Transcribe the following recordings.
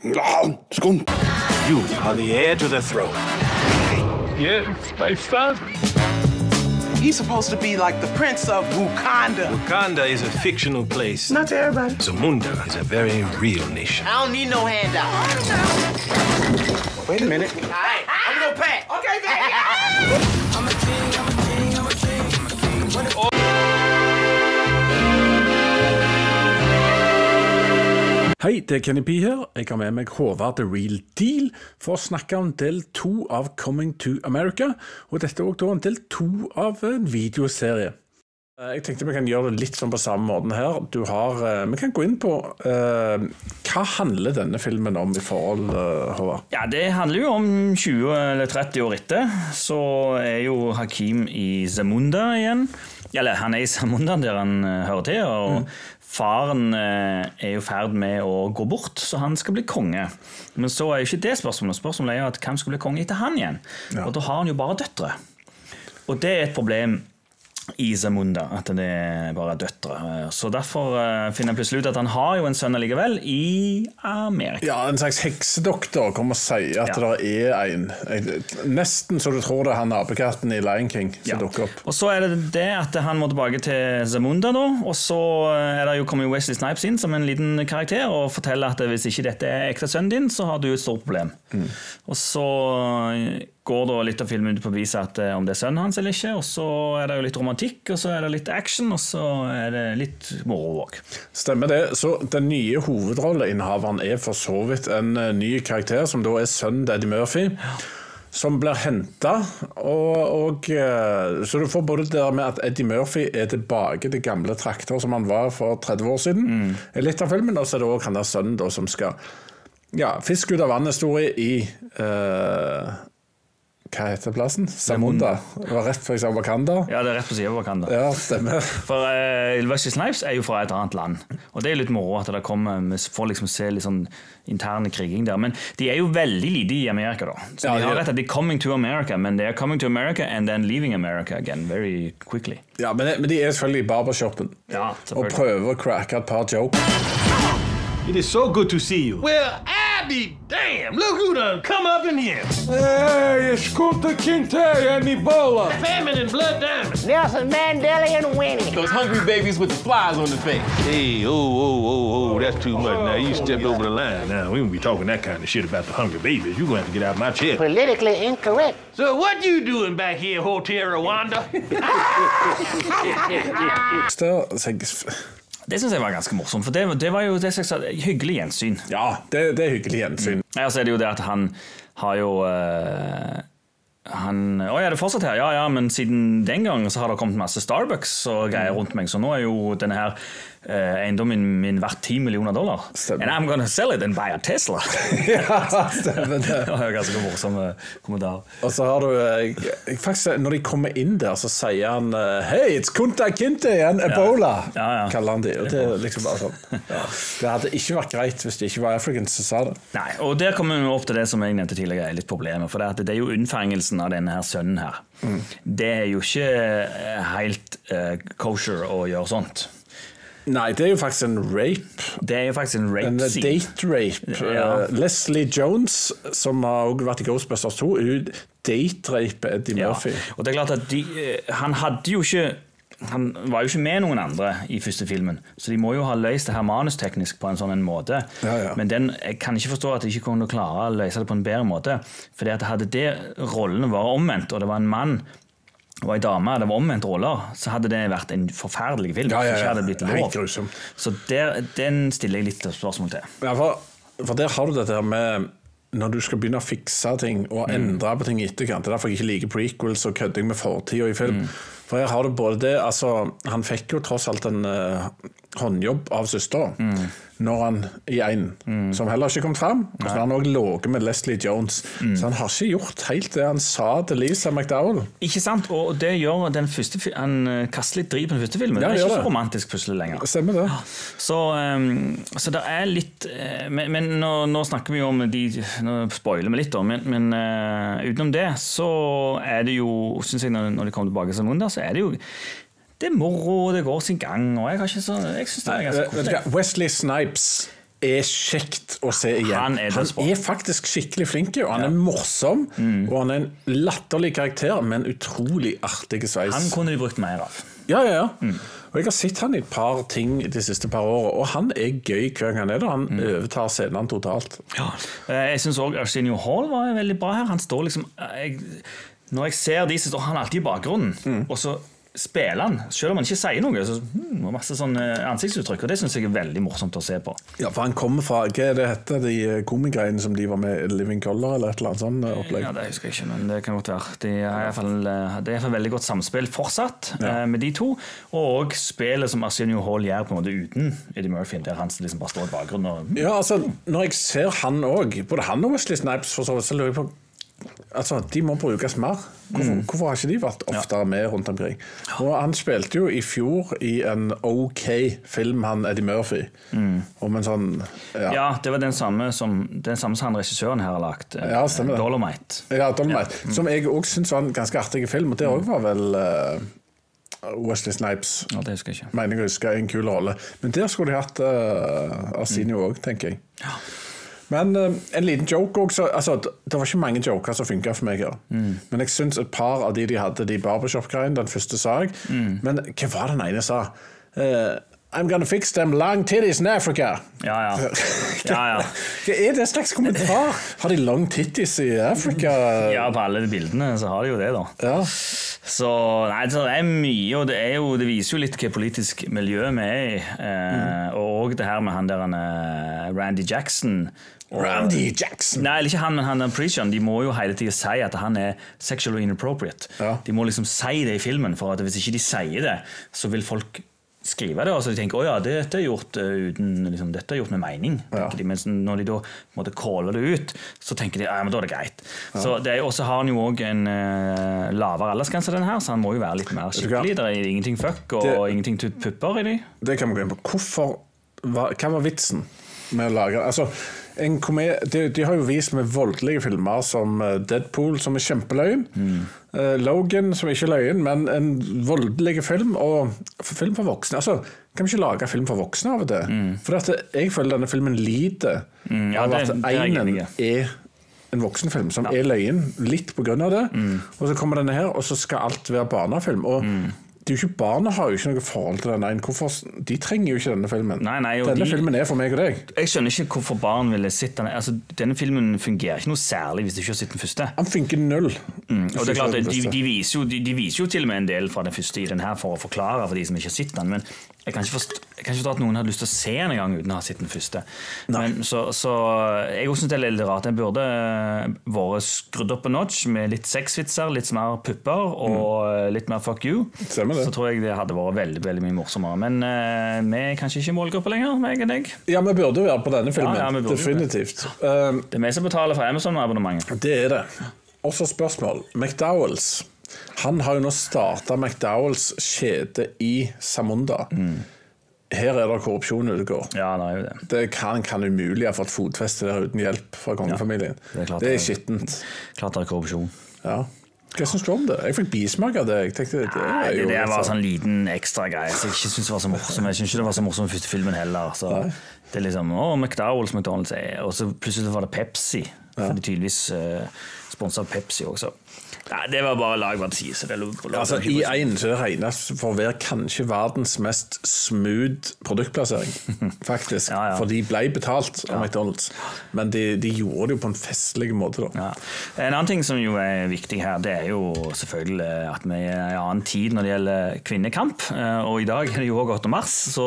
Skund. You are the heir to the throne. Yes, my son. He's supposed to be like the prince of Wakanda. Wakanda is a fictional place. Not to everybody. Zamunda is a very real nation. I don't need no handout. Wait a minute. All right, I'm gonna pack. Okay, baby. Hei, det Kenny P her. Jeg har med meg Håvard The Real Deal for å snakke om del 2 av Coming to America, og dette er også en del 2 av en videoserie. Jeg tenkte vi kan gjøre det litt sånn på samme måten her. Vi kan gå inn på hva handler denne filmen om i forhold, Håvard? Ja, det handler jo om 20 eller 30 år etter, så er jo Hakim i Zamunda igjen. Eller han er i Zamunda der han hører til, og faren er jo ferd med å gå bort, så han skal bli konge. Men så er jo ikke det spørsmålet. Spørsmålet er jo at hvem skal bli konge etter han igjen? Ja. Og da har han jo bare døtre. Og det er et problem i Zamunda, at det bare er døtre. Så derfor finner jeg plutselig ut at han har jo en sønn allikevel i Amerika. Ja, en slags heksedoktor kommer og sier at det er en. Nesten så du tror det er han apekatten i Lion King som dukker opp. Og så er det at han må tilbake til Zamunda da, og så er det jo kommet Wesley Snipes inn som en liten karakter og forteller at hvis ikke dette er ekte sønnen din, så har du et stort problem. Og så går da litt av filmen ut på å vise at om det er sønnen hans eller ikke, og så er det jo litt romantikk, og så er det litt action, og så er det litt moro også. Stemmer det. Så den nye hovedrolleinnehaveren er for så vidt en ny karakter, som da er sønnen til Eddie Murphy, som blir hentet, så du får både det der med at Eddie Murphy er tilbake til gamle trakter som han var for 30 år siden, litt av filmen, og så er det også han der sønnen da, som skal fisk ut av vannhistorie i hva heter plassen? Zamunda. Det var rett for eksempel Wakanda. Ja, det er rett på siden av Wakanda. Ja, stemmer. For Wesley Snipes er jo fra et annet land. Og det er litt moro at det kommer, vi får liksom se litt sånn interne kriging der. Men de er jo veldig lite i Amerika da. Så de har rett at de er coming to America, men de er coming to America and then leaving America again very quickly. Ja, men de er selvfølgelig i barbershoppen. Ja, og prøver å cracke et par jokes. It is so good to see you. Well, I be damn. Look who done come up in here. Hey, it's Kunta Kinte and Ebola. Famine and blood diamonds. Nelson Mandela and Winnie. Those hungry babies with the flies on the face. Hey, that's too much. Now, you stepped over the line. Now, we won't be talking that kind of shit about the hungry babies. You're going to have to get out of my chair. Politically incorrect. So what you doing back here, Hotel Rwanda? Det synes jeg var ganske morsomt, for det var jo det slags hyggelig gjensyn. Ja, det er hyggelig gjensyn. Ja, så er det jo det at han har jo... det fortsatt her, ja, men siden den gang så har det kommet masse Starbucks og greier rundt meg, så nå er jo denne her eiendommen min verdt $10 million. Stemmer. And I'm gonna sell it and buy a Tesla. Ja, stemmer det. Det var ganske morsom kommentar. Og så har du, faktisk når de kommer inn der, så sier han «Hey, it's Kunta Kinte igjen, Ebola», kaller han det. Og det er liksom bare sånn. Det hadde ikke vært greit hvis det ikke var Africans som sa det. Nei, og der kommer vi opp til det som jeg nevnte tidligere er litt problemet, for det er jo unnfangelsen av denne her sønnen her. Det er jo ikke helt kosher å gjøre sånt. Nei, det er jo faktisk en rape. Det er jo faktisk en rape scene. En date rape. Ja. Leslie Jones, som har også vært i Ghostbusters 2, hun date-rape Eddie Murphy. Og det er klart at han var jo ikke med noen andre i første filmen, så de må jo ha løst det her manusteknisk på en sånn måte. Men jeg kan ikke forstå at de ikke kunne klare å løse det på en bedre måte, fordi at hadde det rollene var omvendt, og det var en mann og en dame, det var omvendt roller, så hadde det vært en forferdelig film. Ikke hadde blitt lov. Så den stiller jeg litt spørsmål til. Ja, for der har du dette her med når du skal begynne å fikse ting og endre på ting i etterkant. Det er derfor jeg ikke liker prequels og kødding med fortid i film. For her har du både det, altså han fikk jo tross alt en håndjobb av søster når han i en som heller ikke kom frem, og så har han også låget med Leslie Jones, så han har ikke gjort helt det han sa til Lisa McDowell. Ikke sant, og det gjør den første han kaster litt driv på den første filmen. Det er ikke så romantisk plutselig lenger. Stemmer det. Så det er litt men nå snakker vi om nå spoiler vi litt da, men utenom det så er det jo, synes jeg når de kommer tilbake til Zamunda, så er det jo det er moro, det går sin gang, og jeg synes det er ganske kort. Wesley Snipes er kjekt å se igjen. Han er faktisk skikkelig flink, og han er morsom, og han er en latterlig karakter, men utrolig artig sveis. Han kunne de brukt mer av. Ja. Og jeg har sett han i et par ting de siste par årene, og han er gøy hver gang han er der. Han overtar scenen totalt. Ja. Jeg synes også Arsenio Hall var veldig bra her. Han står liksom... Når jeg ser de, så står han alltid i bakgrunnen, og så spiller han, selv om han ikke sier noe, så masse sånn ansiktsuttrykk, og det synes jeg er veldig morsomt å se på. Ja, for han kommer fra, hva er det heter, de komigreiene som de var med i Living Color, eller et eller annet sånt opplegg? Ja, det husker jeg ikke, men det kan godt være. Det er i hvert fall veldig godt samspill fortsatt med de to, og spillet som Arsenio Hall gjør på en måte uten Eddie Murphy, der han liksom bare står i bakgrunnen. Ja, altså, når jeg ser han også, både han og Wesley Snipes, for så lurer jeg på, altså, de må brukes mer. Hvorfor har ikke de vært oftere med rundt omkring? Og han spilte jo i fjor i en OK film, han Eddie Murphy. Om en sånn... Ja, det var den samme som han regissøren her har lagt. Ja, stemmer det. Dolomite. Ja, Dolomite. Som jeg også synes var en ganske artig film, og det også var vel... Wesley Snipes. Ja, det husker jeg ikke. Mener jeg husker en kul rolle. Men der skulle de hatt Arsenio også, tenker jeg. Ja. Men en liten joke også, altså, det var ikke mange joker som funket for meg her. Men jeg synes et par av de hadde de barbershop-greiene, den første sa jeg. Men hva var den ene sa? I'm gonna fix them long titties in Africa. Ja. Hva er det slags kommentar? Har de long titties i Afrika? Ja, på alle bildene så har de jo det da. Ja. Så nei, det er mye, og det viser jo litt hva politisk miljø vi er i. Og det her med han der Randy Jackson. Randy Jackson? Nei, ikke han, men han Preachon. De må jo hele tiden si at han er sexually inappropriate. Ja. De må liksom si det i filmen, for at hvis ikke de sier det, så vil folk skrive det, og så de tenker, dette er gjort uten, liksom, dette er gjort med mening, tenker de. Mens når de da måtte calle det ut, så tenker de, men da er det greit. Så det er, også har han jo også en lavere aldersgrense den her, så han må jo være litt mer skikkelig. Det er ingenting fuck og ingenting pupper i de. Det kan vi gå inn på. Hva var vitsen med å lage? Altså, de har jo vist med voldelige filmer som Deadpool, som er kjempeløgn, Logan, som ikke er løgn, men en voldelig film, og film for voksne. Altså, kan vi ikke lage film for voksne av det? For at jeg føler denne filmen lider av at einen er en voksenfilm som er løgn, litt på grunn av det, og så kommer denne her, og så skal alt være barnefilm, og det er jo ikke, barna har jo ikke noe forhold til den. De trenger jo ikke denne filmen. Nei, denne filmen er for meg og deg. Jeg skjønner ikke hvorfor barn ville sitte den. Altså, denne filmen fungerer ikke noe særlig hvis du ikke har sett den første. Han funker 0. Og det er klart, de viser jo til og med en del fra den første i den her for å forklare for de som ikke har sett den, men jeg kan ikke forstå at noen hadde lyst til å se en gang uten å ha sett den første. Men, så jeg også synes det er litt rart. Den burde vært skrudd opp en notch med litt sexvitser, litt mer pupper og litt mer fuck you. Så tror jeg det hadde vært veldig, veldig mye morsommere. Men vi er kanskje ikke målgruppe lenger, meg og deg. Ja, vi burde være på denne filmen. Definitivt. Det er vi som betaler for Amazon-abonnementet. Det er det. Også spørsmål. McDowell's. Han har jo nå startet McDowell's kjede i Zamunda. Her er det korrupsjon utgår. Ja, det er jo det. Det kan umulig ha fått fotfeste der uten hjelp fra kongefamilien. Det er skittent. Klart det er korrupsjon. Ja. Hva synes du om det? Jeg fikk bismak av det. Jeg tenkte, det var sånn liten ekstra greie. Så jeg synes det var så morsom. Jeg synes ikke det var så morsom i første filmen heller. Så det er liksom, McDonald's er, og så plutselig var det Pepsi. For de tydeligvis sponset Pepsi også. Nei, det var bare lag hva det sier. Altså, i en så regnes for å være kanskje verdens mest smooth produktplassering, faktisk. For de ble betalt av McDonald's. Men de gjorde det jo på en festlig måte da. En annen ting som jo er viktig her, det er jo selvfølgelig at vi er i en annen tid når det gjelder kvinnekamp. Og i dag er det jo også 8. mars, så...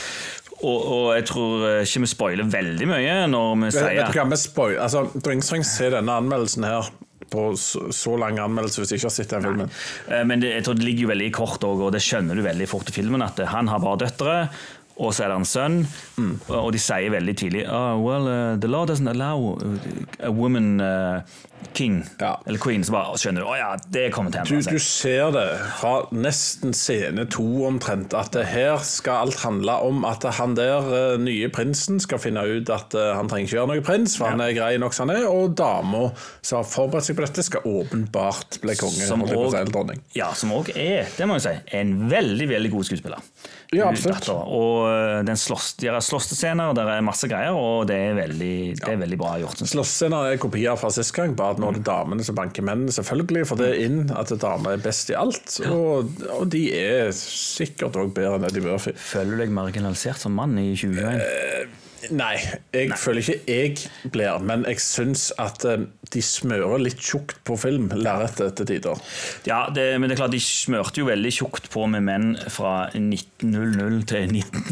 Og jeg tror ikke vi spoiler veldig mye når vi sier... Vet du hva vi spoiler? Altså, du trenger se denne anmeldelsen her på så lang anmeldelse hvis du ikke har sett den filmen. Men jeg tror det ligger jo veldig kort også, og det skjønner du veldig fort i filmen, at han har bare døtre, og så er det en sønn, og de sier veldig tidlig the law doesn't allow a woman king, eller queen, så bare skjønner du, det kommer til henne. Du ser det fra nesten scene 2 omtrent, at her skal alt handle om at han der nye prinsen skal finne ut at han trenger ikke gjøre noe prins, for han er grei nok som han er, og damer som har forberedt seg på dette skal åpenbart bli konge. Som også er, det må jeg si, en veldig, veldig god skuespiller. Ja, absolutt. Og den slåssescener, der masse greier, og det er veldig bra gjort. Slåssescener kopier fra sist gang, bare at nå det damene som banker mennene, selvfølgelig, for det inn at damer best i alt, og de sikkert også bedre enn Eddie Murphy. Føler du deg marginalisert som mann i 2021? Nei, jeg føler ikke jeg blir, men jeg synes at de smører litt tjukt på film, lerretet til tider. Ja, men det er klart, de smørte jo veldig tjukt på med menn fra 1900 til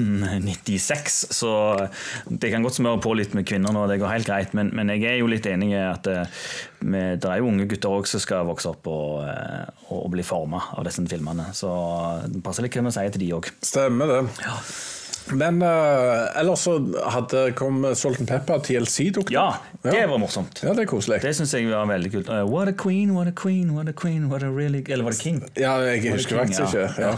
1996, så det kan godt smøre på litt med kvinner nå, det går helt greit, men jeg er jo litt enig i at det er jo unge gutter også som skal vokse opp og bli formet av disse filmene, så det passer litt hva man sier til de også. Stemmer det. Ja. Men ellers så kom Salt and Pepper TLC-dukket. Ja, det var morsomt. Ja, det er koselig. Det synes jeg var veldig kult. What a queen, what a queen, what a queen, what a really... Eller var det king? Ja, jeg husker faktisk ikke. Ja.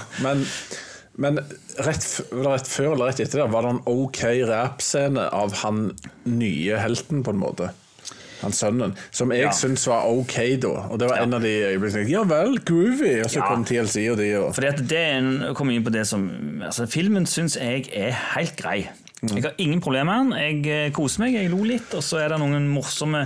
Men rett før eller rett etter det var det en ok rap-scene av han nye helten på en måte. Hans sønnen, som jeg synes var ok da, og det var en av de øyeblikkene, ja vel, groovy, og så kom TLC og de Fordi at det kommer inn på det som, altså filmen synes jeg er helt grei. Jeg har ingen problemer med den, jeg koser meg, jeg lo litt, og så er det noen morsomme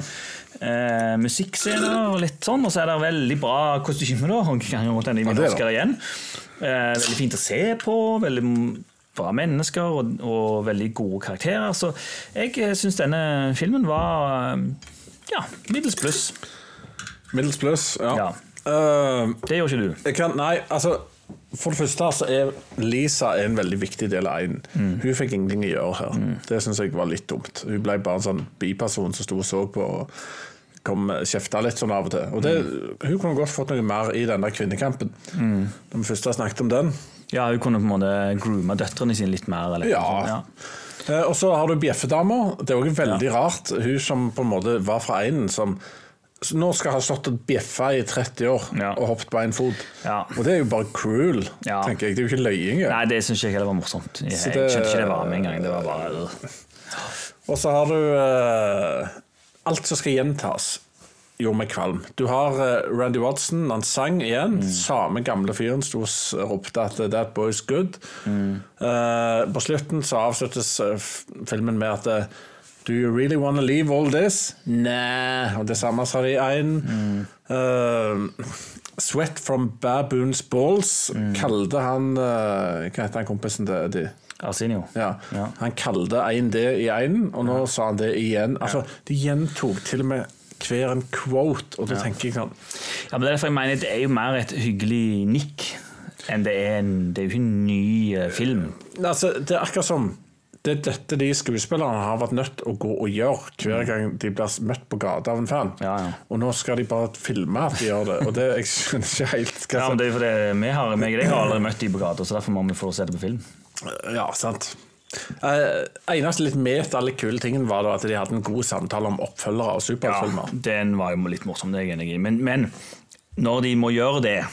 musikkscener og litt sånn, og så er det veldig bra kostyme da, og kan jo måtte ende i Oscar igjen. Veldig fint å se på, veldig bra mennesker og veldig gode karakterer, så jeg synes denne filmen var middels pluss. Middels pluss, ja. Det gjør ikke du. Nei, altså for det første så Lisa en veldig viktig del av en. Hun fikk ingenting å gjøre her. Det synes jeg var litt dumt. Hun ble bare en sånn biperson som stod og så på og kjefta litt sånn av og til. Og hun kunne godt fått noe mer i denne kvinnekampen. Da vi først har snakket om den. Ja, hun kunne på en måte groome døtrene sine litt mer. Eller ja. Og så har du bjeffedamer. Det er også veldig rart. Hun som på en måte var fra einen som nå skal ha stått og bjeffa i 30 år og hoppet på en fot. Og det er jo bare cruel, tenker jeg. Det er jo ikke løying. Nei, det synes jeg heller var morsomt. Jeg skjønte ikke det var med en gang. Det var bare... Og så har du alt som skal gjentas. Gjorde meg kvalm. Du har Randy Watson, han sang igjen, samme gamle fyren stod og ropte at that boy's good. På slutten så avsluttes filmen med at do you really want to leave all this? Nei, og det samme sa de en. Sweat from baboon's balls kalte han, hva heter han kompisen til de? Arsenio. Ja. Han kalte en det i en, og nå sa han det igjen. Altså, de gjentok til og med hver en quote, og da tenker jeg sånn. Ja, men det er derfor jeg mener det er jo mer et hyggelig nikk enn det er jo ikke en ny film. Altså, det er akkurat som det er dette de skuespillerne har vært nødt å gå og gjøre hver gang de blir møtt på gata av en fan. Og nå skal de bare filme at de gjør det, og det jeg synes ikke helt... Ja, men det er jo fordi jeg har aldri møtt de på gata, så derfor må vi få se det på film. Ja, sant. Eneste litt litt kule tingen var da at de hadde en god samtale om oppfølgere av superheltfilmer. Ja, den var jo litt morsom, det er jeg enig i. Men når de må gjøre det,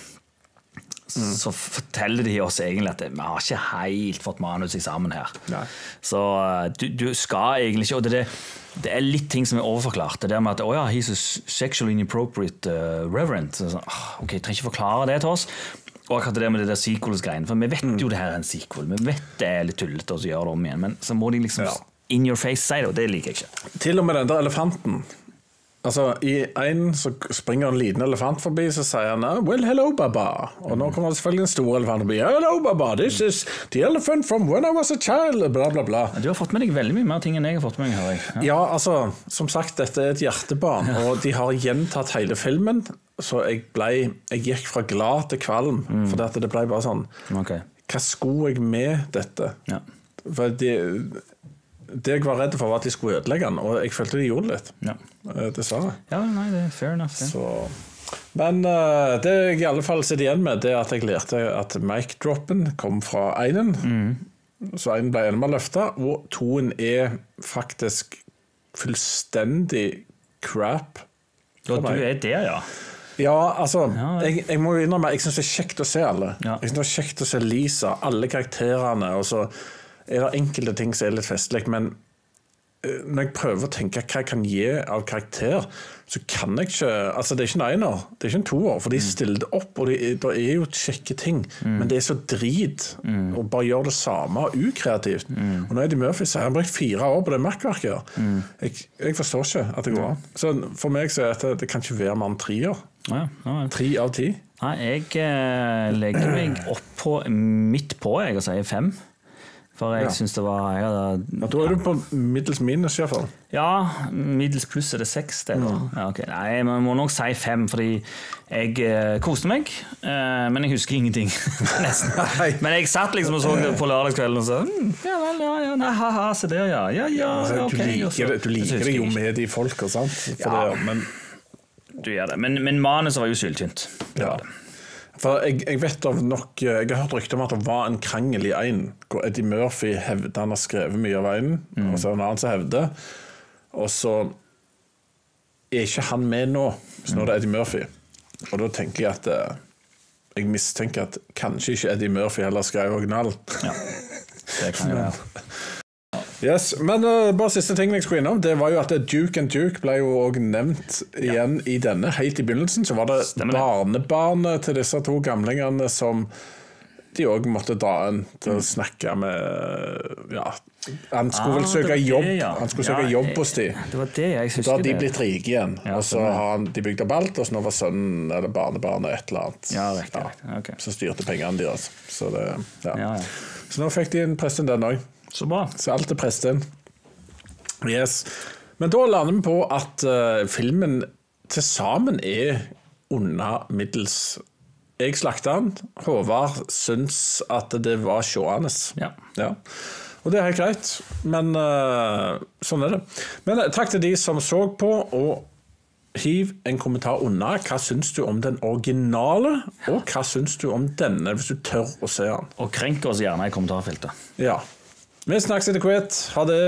så forteller de oss egentlig at vi har ikke helt fått manus i sammen her. Så du skal egentlig ikke, og det er litt ting som er overforklart. Det der med at he's a sexually inappropriate reverend. Så, ok, jeg trenger ikke forklare det til oss. Og akkurat det med det der sequels-greiene, for vi vet jo det her er en sequel, vi vet det er litt tullete å gjøre det om igjen, men så må de liksom in your face si det, og det liker jeg ikke. Til og med den der elefanten, altså i en så springer en liten elefant forbi, så sier han, well, hello, Baba. Og nå kommer selvfølgelig en stor elefant forbi, hello, Baba, this is the elephant from when I was a child, bla bla bla. Du har fått med deg veldig mye mer ting enn jeg har fått med meg, hører jeg. Ja, altså, som sagt, dette er et hjertebarn, og de har gjentatt hele filmen, så jeg gikk fra glad til kvalm, for det ble bare sånn, hva skulle jeg med dette? For det jeg var redd for var at de skulle ødelegge den, og jeg følte de gjorde litt. Dessverre. Ja, nei, det er fair enough. Men det jeg i alle fall sitter igjen med, det er at jeg lærte at mic-droppen kom fra einen, så einen ble enda mer løftet, og toen er faktisk fullstendig crap. Og du er der, ja. Ja, altså, jeg må jo innrømme, jeg synes det er kjekt å se alle. Jeg synes det er kjekt å se Lisa, alle karakterene, og så er det enkelte ting som er litt festlig, men når jeg prøver å tenke hva jeg kan gi av karakter, så kan jeg ikke, altså det ikke en einer, det ikke en toer, for de stiller det opp, og det jo kjekke ting, men det så drit, og bare gjør det samme, ukreativt. Og når Eddie Murphy sier, han har brukt 4 år på det merkverket, jeg forstår ikke at det går an. Så for meg så det kan ikke være mer enn 3 år. 3 av 10. Nei, jeg legger meg opp på midt på, jeg sier 5. For jeg synes det var... Da du på middels minus i hvert fall. Ja, middels pluss det 6 det da. Ja, okay. Nei, man må nok si 5, fordi jeg koste meg, men jeg husker ingenting, nesten. Men jeg satt liksom og så det på lørdagskvelden og sa, nei, haha, se der, ok. Du liker det jo med de folka, sant? Men du gjør det, men manuset var jo syltynt. Det var det. For jeg vet av nok, jeg har hørt rykte om at det var en krangel i en, hvor Eddie Murphy hevde han har skrevet mye av en, og så en annen som hevde, og så ikke han med nå, så nå det Eddie Murphy. Og da tenker jeg at, jeg mistenker at kanskje ikke Eddie Murphy heller skrev original. Ja, det kan jo være. Yes, men bare siste ting jeg skulle innom, det var jo at Duke and Duke ble jo også nevnt igjen i denne. Helt i begynnelsen så var det barnebarnet til disse 2 gamlingene som de også måtte dra inn til å snakke med, han skulle vel søke jobb, han skulle søke jobb hos de. Det var det jeg husker. Da har de blitt rike igjen, og så har de bygd opp alt, og så nå var sønnen eller barnebarnet et eller annet. Ja, riktig. Så styrte pengene deres. Så det, Så nå fikk de en presten den også. Så bra. Så alt presten. Yes. Men da lander vi på at filmen til sammen under middels. Jeg slaktet den. Håvard syns at det var sjående. Ja. Og det helt greit. Men sånn det. Men takk til de som så på, og hiv en kommentar under. Hva syns du om den originale, og hva syns du om denne, hvis du tør å se den? Og krenk oss gjerne i kommentarfeltet. Ja. Vi snakkes etter hvert. Ha det.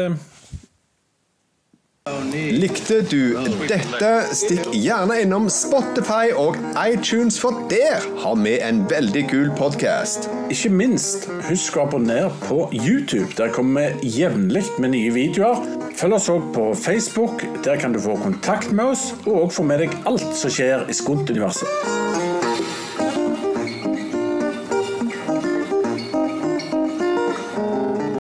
Likte du dette? Stikk gjerne innom Spotify og iTunes, for der har vi en veldig kul podcast. Ikke minst, husk å abonnere på YouTube. Der kommer vi jevnlig med nye videoer. Følg oss også på Facebook. Der kan du få kontakt med oss, og få med deg alt som skjer i Skunt-universet.